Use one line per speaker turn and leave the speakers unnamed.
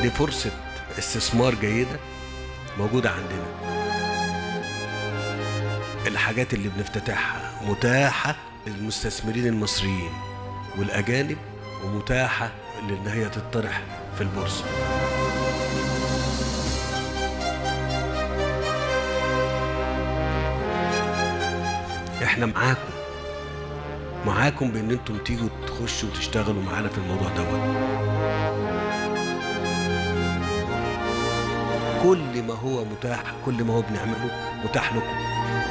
لفرصة استثمار جيدة موجودة عندنا. الحاجات اللي بنفتتحها متاحة للمستثمرين المصريين والأجانب، ومتاحة لأن هي تطرح في البورصة. احنا معاكم بان انتم تيجوا تخشوا وتشتغلوا معانا في الموضوع دوت. كل ما هو متاح، كل ما هو بنعمله متاح لكم.